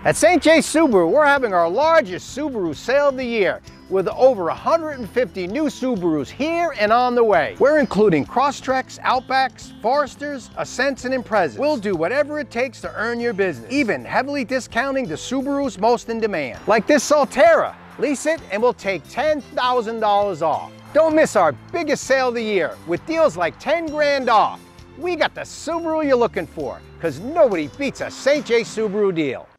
At St. J Subaru, we're having our largest Subaru sale of the year with over 150 new Subarus here and on the way. We're including Crosstreks, Outbacks, Foresters, Ascents, and Imprezas. We'll do whatever it takes to earn your business, even heavily discounting the Subarus most in demand. Like this Solterra. Lease it and we'll take $10,000 off. Don't miss our biggest sale of the year with deals like 10 grand off. We got the Subaru you're looking for, because nobody beats a St. J Subaru deal.